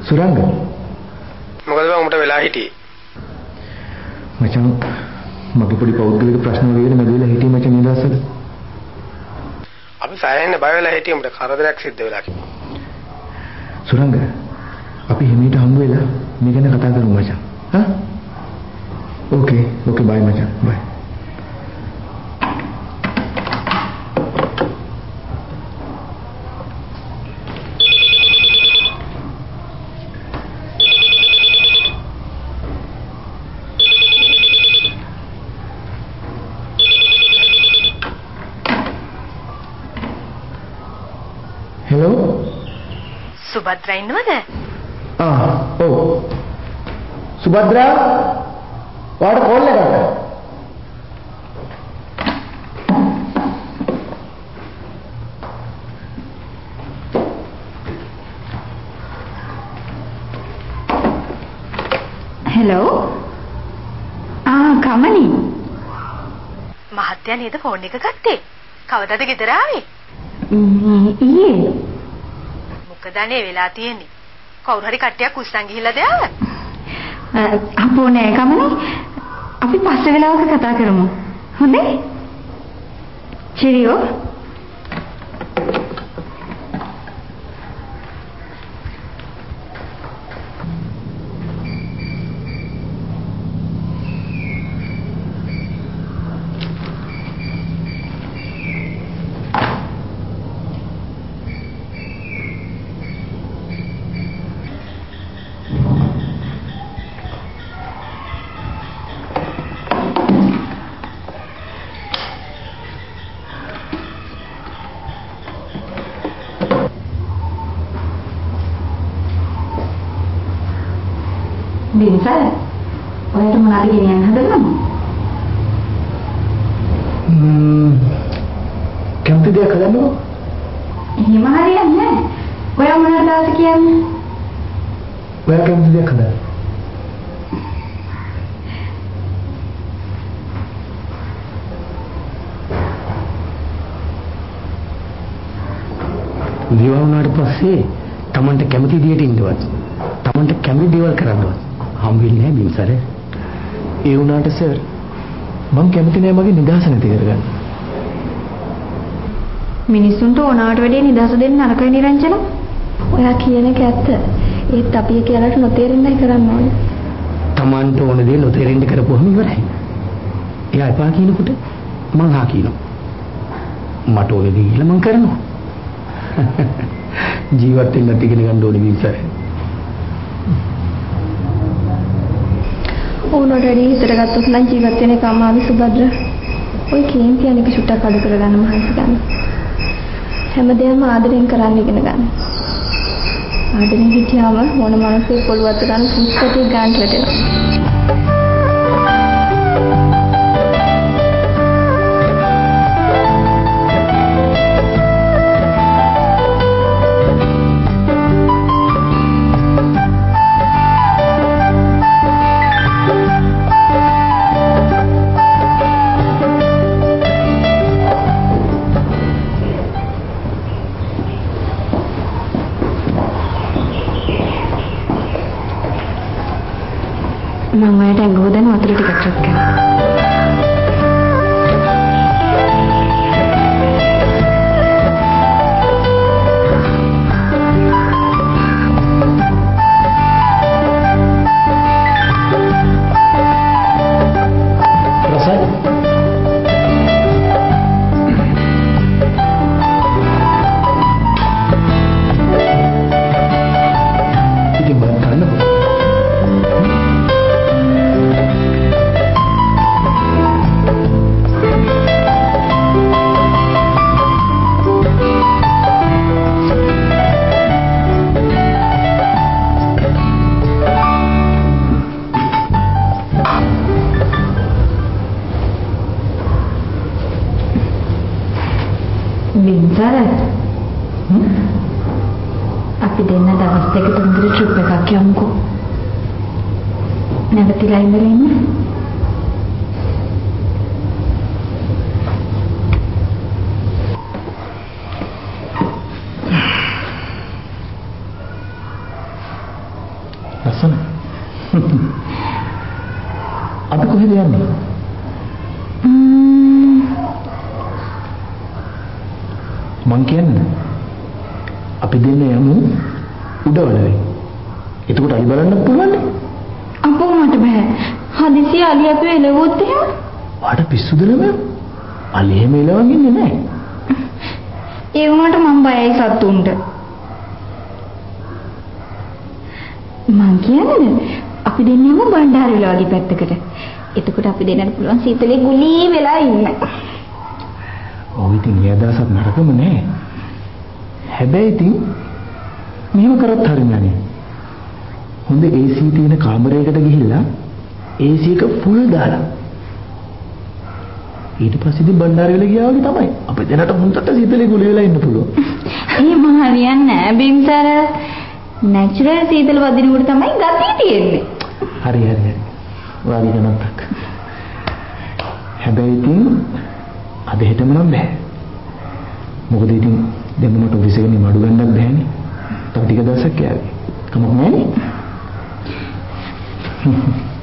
සුරංග මොකද බං උඹට වෙලා හිටියේ? මචං මගේ පොඩි පෞද්ගලික ප්‍රශ්න වලින් මැද වෙලා හිටියේ මචං මේ දවස්වල. අපි සායන්න බය වෙලා හිටියේ උඹට කරදරයක් සිද්ධ වෙලා කිව්වා. සුරංග අපි හිමීට හම්බ වෙලා මේ ගැන කතා කරමු මචං. හා? ඕකේ බයි මචං බයි. Hello? Subhadra innawada? Oh. Subhadra? What call එකක්? Hello? කමනි. මහත්තයා නේද ෆෝන් එක ගත්තේ? කවදද ගෙදර ආවේ? ඊයේ. මොකද අනේ වෙලා තියෙන්නේ? කවුරු හරි කට්ටියක් උස්සන් ගිහිල්ලාද ආව? අපෝ නෑ කමනි. අපි පස්සේ වෙලාවක කතා කරමු. හොඳේ? cheerio. Binsar, ඔයාට මොනවද ගෙනියන්න හදන්නේ? කැමති දෙයක් හදන්නකෝ. එහෙම හරියන්නේ නැහැ. ඔයා මොනවද දාස කියන්නේ? ඔයා කැමති දෙයක් හදන්න. විවාහ වුණාට පස්සේ Tamanට කැමති දෙයට ඉන්නවත්. Tamanට කැමති දේවල් කරන්නවත්. හම්බෙන්නේ නැහැ බින්සර. ඒ වුණාට සර් මං කැමති නෑ මගේ නිදහස නැති කරගන්න. මිනිස්සුන්ට ඕනාට වැඩිය නිදහස දෙන්න නරකයි නිරංජන. ඔයා කියන එක ඇත්ත. ඒත් අපි කියලාට නොතේරෙන්නයි කරන්න ඕනේ. Tamanට ඕන දේ නොතේරෙන්න කරපුවම ඉවරයි. එයා එපා කියනකොට මං හා කියනවා. මට ඕන දේ කියලා මං කරනවා. ජීවත් වෙන්න ඉගෙන ගන්න ඕනේ බින්සර. ඕනට වැඩි හිතට ගත්තොත් නම් ජීවත් වෙන එක අමාරු සුබද්‍ර. ඔය කේන්ති අනික සුට්ටක් අඩු කරගන්න මහන්සි ගන්න. හැමදේම ආදරෙන් කරන්න ඉගෙන ගන්න. ආදරෙන් හිටියාම මොන මනසේ පොළොව අතරන පුස්තකේ ගන්න වැටෙනවා. මම ඔයාලට අඟුවදන වතුර ටිකක් රත් කරනවා. අපි දෙන්න දවස් දෙක තුනකට ට්‍රිප් එකක් යමුකෝ. නැවතිලා ඉඳලා ඉන්න. අපි කොහෙද යන්නේ? මං කියන්නේ අපි දෙන්න යමු උඩවලේ. එතකොට අලි බලන්නත් පුළුවන් නේ. අපෝ මට බෑ. හදිසිය අලි අපි එළවුවොත් එහෙම? වාට පිස්සුද ළමයා? අලි එහෙම එළවන් ඉන්නේ නැහැ. ඒ වුණාට මම බයයි සතුන්ට. මං කියන්නේ අපි දෙන්නම බණ්ඩාරවිල වගේ පැත්තකට. එතකොට අපි දෙන්නට පුළුවන් සීතලේ ගුලී වෙලා ඉන්න. ඔව් ඉතින් ඒ අදහසක් නරකම නෑ. හැබැයි ඉතින් මෙහෙම කරත් හරියන්නේ නෑ. හොඳ AC තියෙන කාමරයකට ගිහිල්ලා AC එක ෆුල් දාලා ඊට පස්සේ ඉතින් බණ්ඩාරවිල ගියා වගේ තමයි. අපි දෙන්නට හොඳට සීතලේ ගුලී වෙලා ඉන්න පුළුවන්. එහෙම හරියන්නේ නෑ බින්සර. නැචරල් සීතල වදිනකොට තමයි ගතිය තියෙන්නේ. හරි. වාගේ ගණන්ක්. හැබැයි ඉතින් අද හෙටම නම් බෑ. මොකද ඉතින් දැන් මට ඔෆිස් එකේ නඩු ගන්නත් බෑනේ. තව ටික දවසක් යාවි. කමක් නෑනේ.